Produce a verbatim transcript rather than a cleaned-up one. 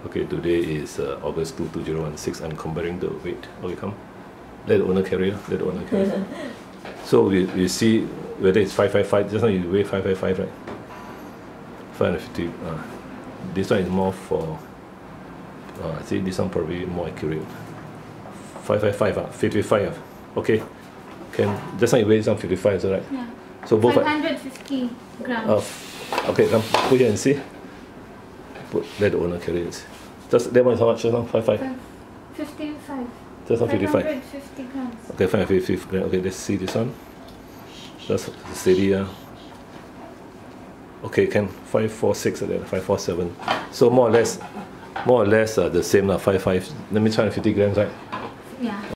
Okay, today is uh, August second, two thousand sixteen. I'm comparing the weight. Okay, come. Let the owner carry. Let the owner carry. So we, we see whether it's five five five. Just now you weigh five five five, right? five fifty. Uh, this one is more for. Uh, I think this one probably more accurate. five five five. Uh, fifty-five. Uh. Okay. Can just now you weigh some fifty-five, is that right? Yeah. So both. five hundred fifty grams. Uh, okay, come put here and see. Put, let the owner carry it. Just that one is how much? Just now five five. fifty-five. Just now fifty-five. five hundred fifty grams. Okay, five hundred fifty grams. Okay, let's see this one. Just steady. Uh. Okay, can five four six and then five four seven. So more or less, more or less uh, the same. Uh, five five. Let me try fifty grams, right? Yeah.